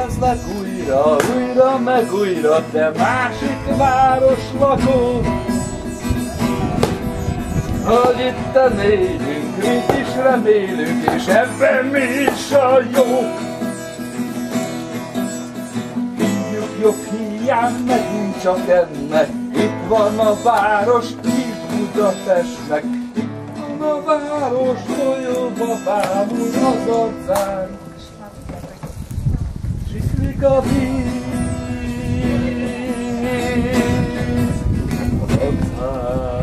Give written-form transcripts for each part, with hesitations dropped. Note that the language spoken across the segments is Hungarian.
nevezlek újra, újra meg újra, te másik város lakó. Hogy itten élünk, mit is remélünk, és ebben mi is a jó. Hívjuk jobb hiány, megint csak ennek, itt van a város, hív Budapestnek. Itt van a város, folyóba bámul az arcán. Siklik a víz az arcán.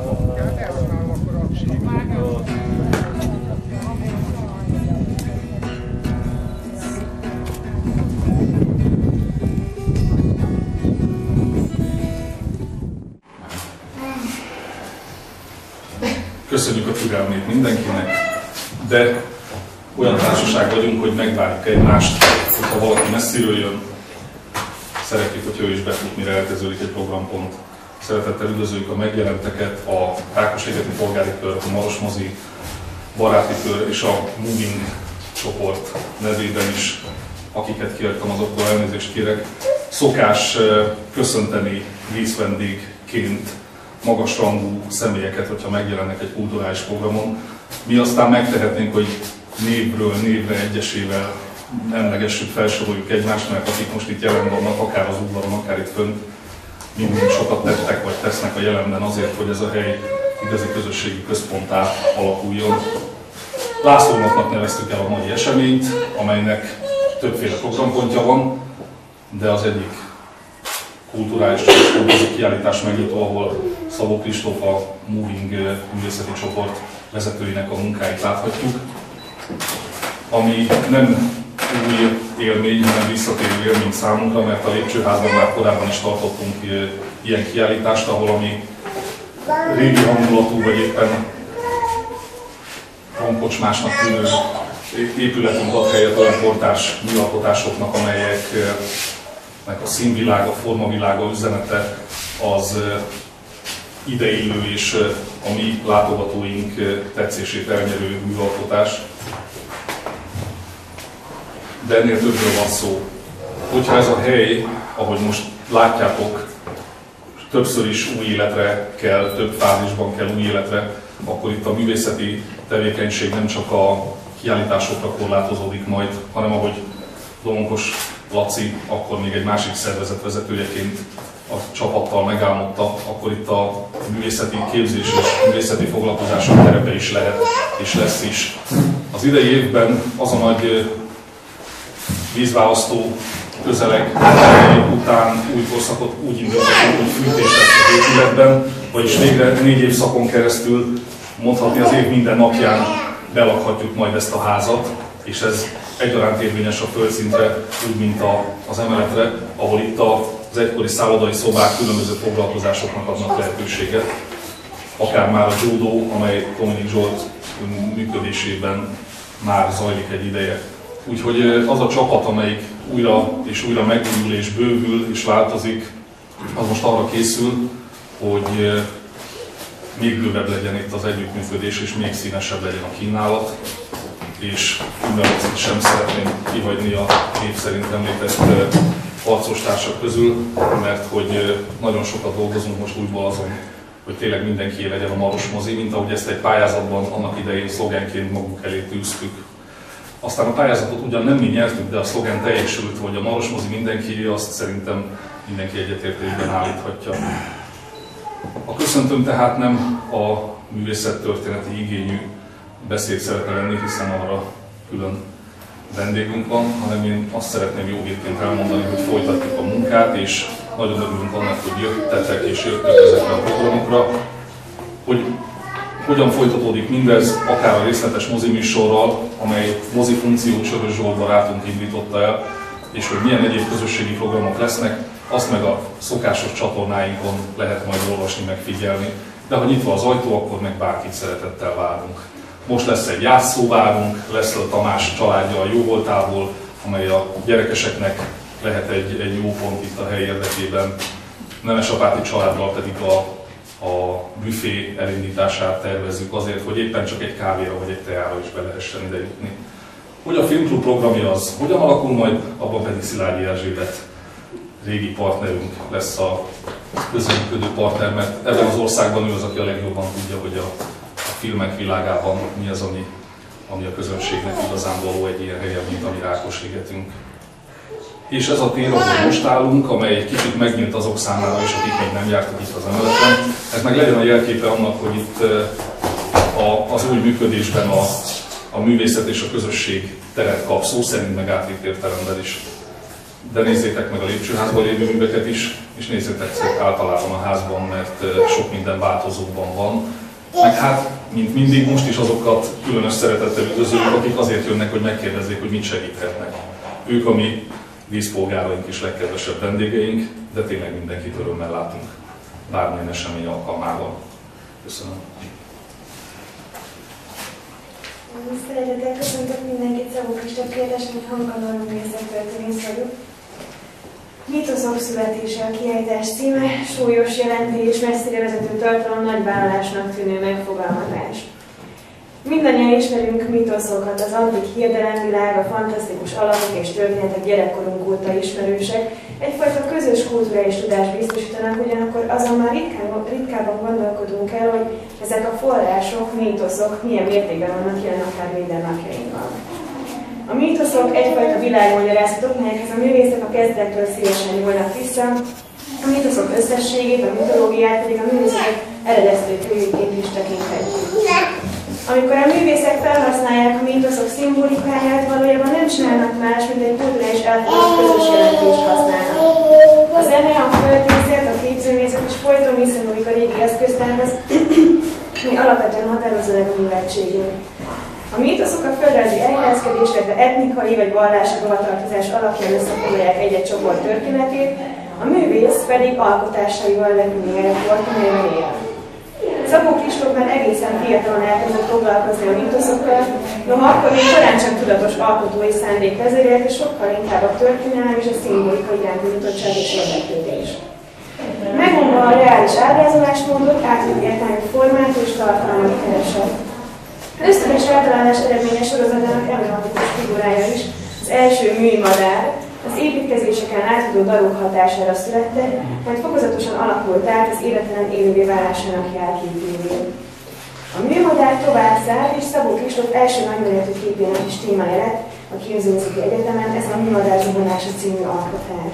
Köszönjük a türelmét mindenkinek, de olyan társaság vagyunk, hogy megvárjuk egymást, hogyha valaki messziről jön. Szeretjük, hogyha ő is befut, mire elkezdődik egy programpont. Szeretettel üdvözöljük a megjelenteket, a Rákosligeti Polgári Kör, a Marosmozi Baráti Kör és a Moving csoport nevében is, akiket kiadtam, azoktól elnézést kérek. Szokás köszönteni díszvendégként magasrangú személyeket, hogyha megjelennek egy kulturális programon. Mi aztán megtehetnénk, hogy névről névre egyesével emlegessük, felsoroljuk egymást, mert akik most itt jelen vannak, akár az udvaron, akár itt fönt, mindig sokat tettek vagy tesznek a jelenben azért, hogy ez a hely igazi közösségi központtá alakuljon. Lászlónapnak neveztük el a mai eseményt, amelynek többféle programpontja van, de az egyik kulturális kiállítás megnyitó, ahol Szabó Kristóf, a Moving művészeti csoport vezetőinek a munkáit láthatjuk, ami nem új élmény, hanem visszatérő élmény számunkra, mert a Lépcsőházban már korábban is tartottunk ilyen kiállítást, ahol ami régi hangulatú, vagy éppen romkocsmásnak tűnő épületünk ad helyet olyan kortárs műalkotásoknak, amelyeknek a színvilága, formavilága, üzenete az ideillő és a mi látogatóink tetszését elnyerő műalkotás. De ennél többről van szó. Hogyha ez a hely, ahogy most látjátok, többször is új életre kell, több fázisban kell új életre, akkor itt a művészeti tevékenység nem csak a kiállításokra korlátozódik majd, hanem ahogy Domonkos Laci, akkor még egy másik szervezet vezetőjeként a csapattal megálmodta, akkor itt a művészeti képzés és művészeti foglalkozások terepe is lehet, és lesz is. Az idei évben az a nagy vízválasztó közeleg után új korszakot úgy indítottunk, hogy fűtés lesz az épületben, vagyis végre 4 évszakon keresztül, mondhatni az év minden napján belakhatjuk majd ezt a házat, és ez egyaránt érvényes a földszintre, úgy mint az emeletre, ahol itt az egykori szállodai szobák különböző foglalkozásoknak adnak lehetőséget. Akár már a judó, amely Dominik Zsolt működésében már zajlik egy ideje. Úgyhogy az a csapat, amelyik újra és újra megújul és bővül és változik, az most arra készül, hogy még bővebb legyen itt az együttműködés és még színesebb legyen a kínálat. És Ümmelcit sem szeretném kihagyni a név szerint említett harcostársak közül, mert hogy nagyon sokat dolgozunk most újból azon, hogy tényleg mindenkié legyen a Marosmozi, mint ahogy ezt egy pályázatban annak idején szlogenként magunk elé tűztük. Aztán a pályázatot ugyan nem mi nyertük, de a szlogen teljesült, hogy a Marosmozi mindenkié, azt szerintem mindenki egyetértésben állíthatja. A köszöntőm tehát nem a művészettörténeti igényű beszéd szeretne lenni, hiszen arra külön vendégünk van, hanem én azt szeretném jó hírként elmondani, hogy folytatjuk a munkát, és nagyon örülünk annak, hogy jöttetek és jöttök ezekre a programokra, hogy hogyan folytatódik mindez, akár a részletes moziműsorral, amely mozifunkciót Sörös Zsolt barátunk indította el, és hogy milyen egyéb közösségi programok lesznek, azt meg a szokásos csatornáinkon lehet majd olvasni, megfigyelni. De ha nyitva az ajtó, akkor meg bárkit szeretettel várunk. Most lesz egy játszóvárunk, lesz a Tamás családja a jóvoltából, amely a gyerekeseknek lehet egy jó pont itt a hely érdekében. Nemesapáti családdal pedig a büfé elindítását tervezzük azért, hogy éppen csak egy kávéra vagy egy teára is be lehessen ide jutni. Hogy a filmklub programja az hogyan alakul majd, abban pedig Szilágyi Erzsébet régi partnerünk lesz a közreműködő partner, mert ebben az országban ő az, aki a legjobban tudja, hogy a filmek világában mi az, ami a közönségnek igazán való egy ilyen helyen, mint ami Rákosligetünk. És ez a tér, ahol most állunk, amely egy kicsit megnyílt azok számára is, akik még nem jártak itt az emeleten, ez meg legyen a jelképe annak, hogy itt az új működésben a művészet és a közösség teret kap, szó szerint meg átvitt értelemben is. De nézzétek meg a lépcsőházban lévő műveket is, és nézzétek általában a házban, mert sok minden változóban van. Meg hát, mint mindig, most is azokat különös szeretettel üdvözöljük, akik azért jönnek, hogy megkérdezzék, hogy mit segíthetnek. Ők a mi vízpolgáraink és legkedvesebb vendégeink, de tényleg mindenkit örömmel látunk bármilyen esemény alkalmával. Köszönöm. Szeretettel köszöntök mindenkit, Szabó Kristóf kérdésem, hogy Hankanolom művészettörténész vagyok. Mítoszok születése a kiejtás címe, súlyos jelentés, messzire vezető tartalom, nagy vállalásnak tűnő megfogalmazás. Mindannyian ismerünk mítoszokat, az antik hiedelemvilág, a fantasztikus alakok és történetek gyerekkorunk óta ismerősek, egyfajta közös kulturális tudást biztosítanak, ugyanakkor azon már ritkábban gondolkodunk el, hogy ezek a források, mítoszok milyen mértékben vannak jelen akár mindennapjainkban. A mítoszok egyfajta világmagyarázatok, melyekhez a művészek a kezdetektől szívesen nyúlnak vissza, a mítoszok összességét, a mitológiát pedig a művészek eredeztő könyvként is tekinthetjük. Amikor a művészek felhasználják a mítoszok szimbolikáját, valójában nem csinálnak más, mint egy kulturális elfogadott közös jelentést használnak. A zene, a költészet, a képzőművészet is folyton viszonyulik a régi eszköztárhoz, ami alapvetően határozza meg a műveltségünk. A mítoszok a földrajzi elhelyezkedés, illetve etnikai vagy vallási hovatartozás alapján összefoglalják egy-egy csoport történetét, a művész pedig alkotásaival lekülni a fortumében él. Szabó Kristóf már egészen fiatalon elkezdett foglalkozni a mítoszokkal, noha akkor még során csak tudatos alkotói szándék vezérelt, és sokkal inkább a történelem és a szimbolika iránti nyitottság és érdeklődés. Megmondva a reális ábrázolásmódot, átvitt értelmű formát és tartalmat keresett. Ösztönös általános eredményes sorozatának emblematikus figurája is, az első műmadár, az építkezéseken átadó daruk hatására születtek, majd fokozatosan alakult át az életlen élővé válásának jelképévé. A műmadár tovább szállt, és Szabó Kristóf első nagyméretű képének is témája lett a Képzőművészeti Egyetemen, ez a Műmadár zuhanása című alkotás.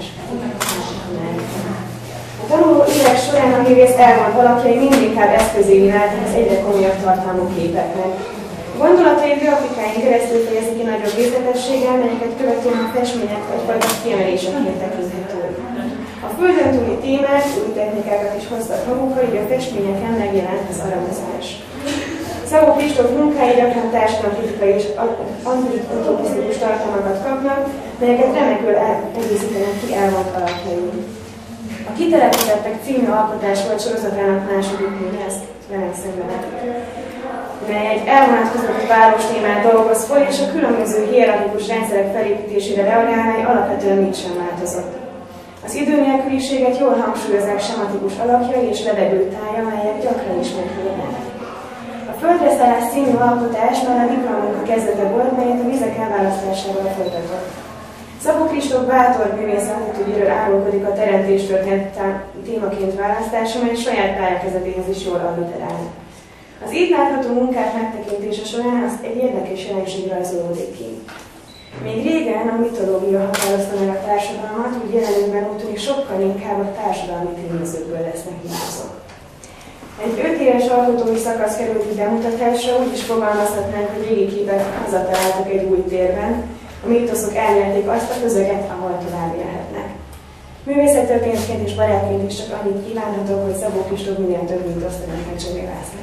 A tanuló évek során a művész elvont alakjai mindinkább eszközévé váltak az egyre komolyabb tartalmú képeknek. A gondolatai grafikáin keresztül fejezi ki nagyobb részletességgel, melyeket követően a festmények egyfajta kiemeléseként tekinthetők. A földön túli témák, új technikákat is hoztak magukkal, így a festményeken megjelent az aramozás. Szabó Kristóf munkái gyakran társadalomkritikai és antiutopisztikus tartalmakat kapnak, melyeket remekül egészítenek ki elvont alakjai. A Kitelepítettek című alkotás volt sorozatának második műve, ezt velem szemben, mely egy elvonatkozott városnémát dolgoz fel, és a különböző hierarchikus rendszerek felépítésére reagál, mely alapvetően mit sem változott. Az időnélküliséget jól hangsúlyozzák sematikus alakjai és lebegőtája, melyek gyakran ismétlődnek. A Földre szállás című alkotás már a diplomunka kezdete volt, melyet a vizek elválasztásával folytatott. Szabó Kristóf bátor művész attitűdjéről árulkodik a teremtéstörténet témaként választása, mely saját pályakezdéséhez is jól alliterál. Az itt látható munkák megtekintése során az egy érdekes jelenség rajzolódik ki. Még régen a mitológia határozta meg a társadalmat, úgy jelenünkben úgy tűnik sokkal inkább a társadalmi tényezőkből lesznek mítozok. Egy 5 éves alkotói szakasz került így bemutatásra, úgy is fogalmazhatnánk, hogy régi képek hazataláltak egy új térben, a mítoszok elnyerték azt a közeget, ahol tovább élhetnek. Művészettörténészként és barátként is csak annyit kívánhatok, hogy Szabó Kristóf minél több mítoszt teremthet Cserévásznál.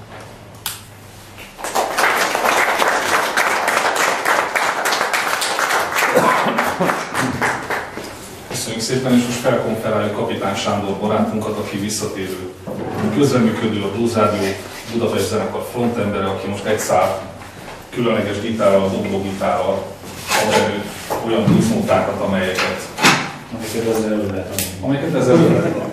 Köszönjük szépen, és most felkonferáljuk Kapitány Sándor barátunkat, aki visszatérő közreműködő a Blues Radio Budapest zenekar frontembere, aki most egy szál különleges gitárral, dobrogitárral ad elő olyan bluesnótákat, amelyeket ezzel elő lehet adni.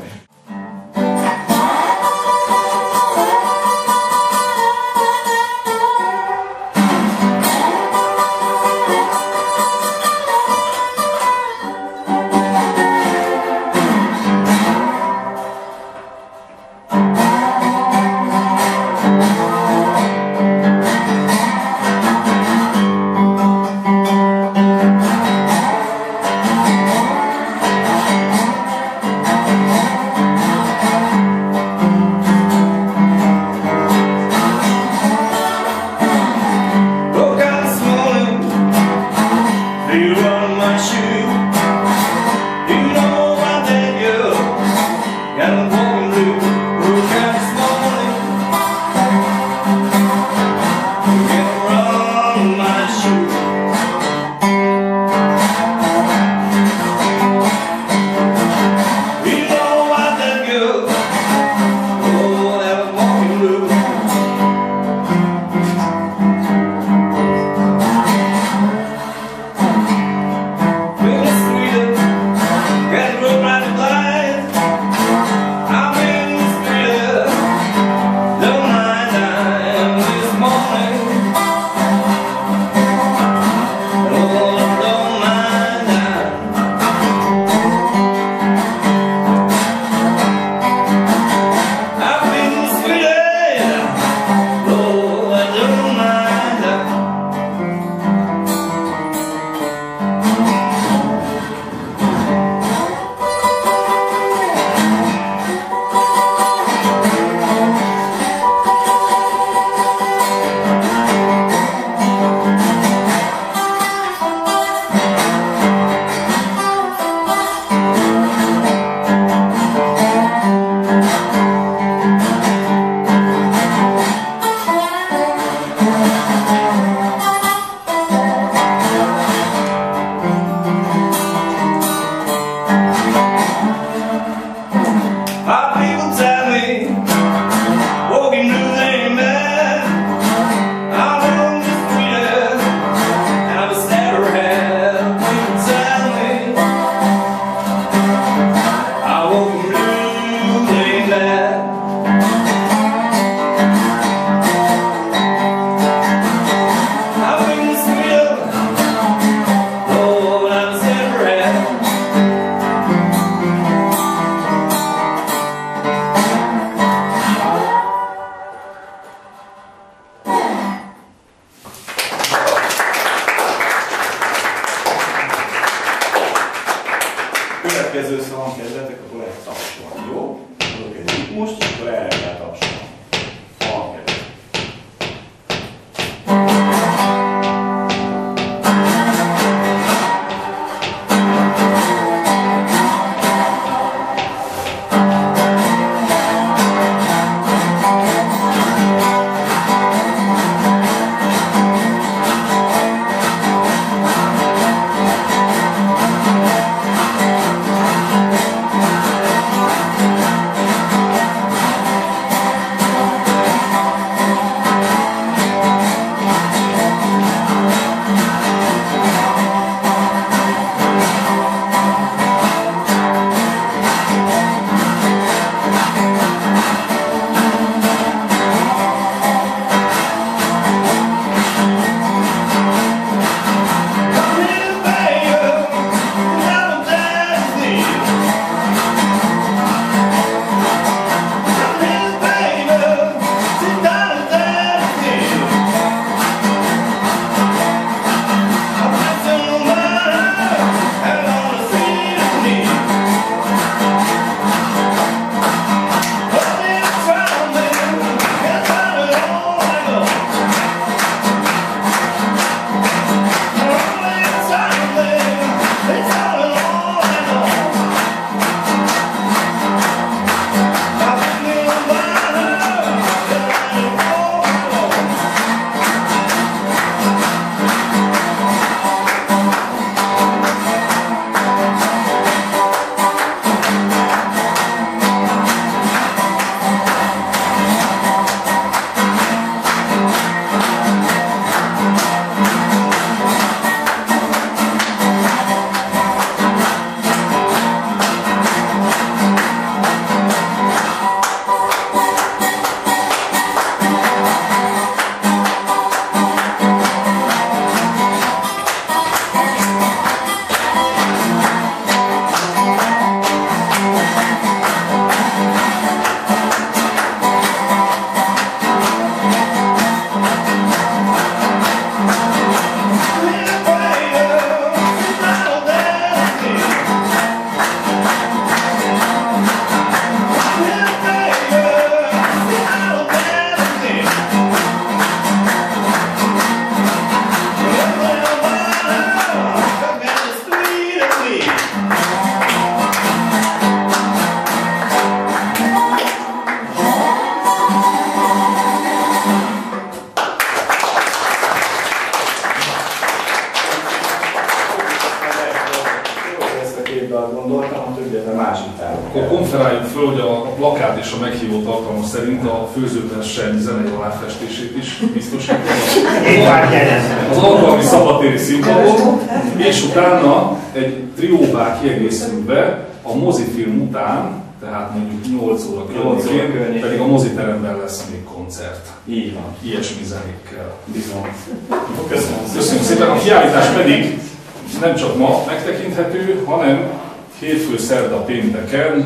és a meghívó tartalma szerint a főzőverseny zenei aláfestését is biztosítja. Az alkalmi szabadtéri színpadon, és utána egy trióvá kiegészül be a mozifilm után, tehát mondjuk 8 óra környékén, pedig a moziteremben lesz még koncert. Így van. Ilyesmi zenékkel. Bizony. Köszönjük szépen, a kiállítás pedig nem csak ma megtekinthető, hanem hétfő, szerda, pénteken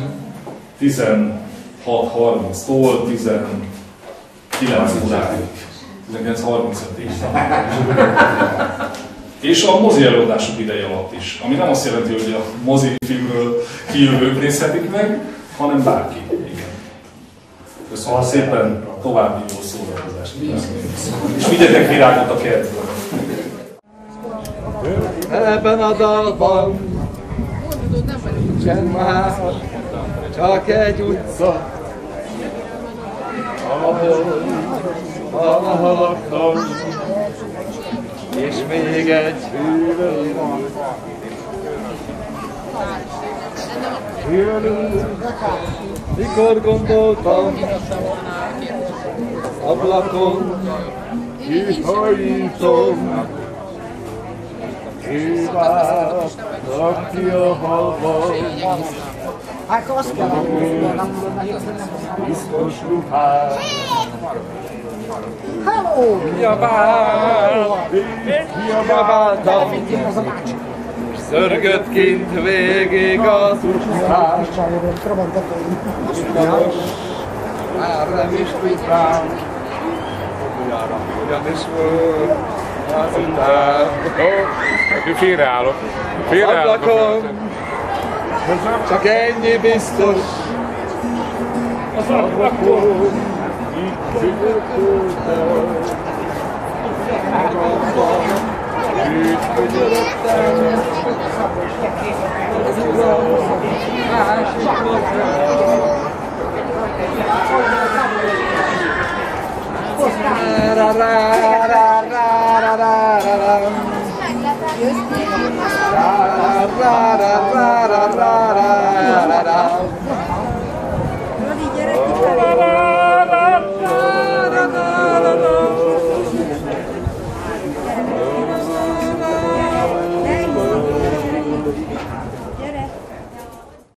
16:30-tól 19 óráig. 19:35-ig. És a mozi előadások ideje alatt is. Ami nem azt jelenti, hogy a mozifilmről kijövők nézhetik meg, hanem bárki. Igen. Köszönöm szépen, további jó szórakozást. És vigyetek virágot a kertből. Ebben a dalban nincsen már csak egy utca, ahol laktam, és még egy hűvös van. Mikor gondoltam ablakon, kihajítom, kívántak ki a halban, biztos ruhát. Kiabáltam, és szörgött kint végig az utcán. Már nem is tudnám, ugyanis volt azután. Félreállok. Ablakon, csak ennyi biztos. Az ablakon, itt ügyöttem. Itt ügyöttem. Az uram, másik hozzá. Ra ra ra ra ra ra ra.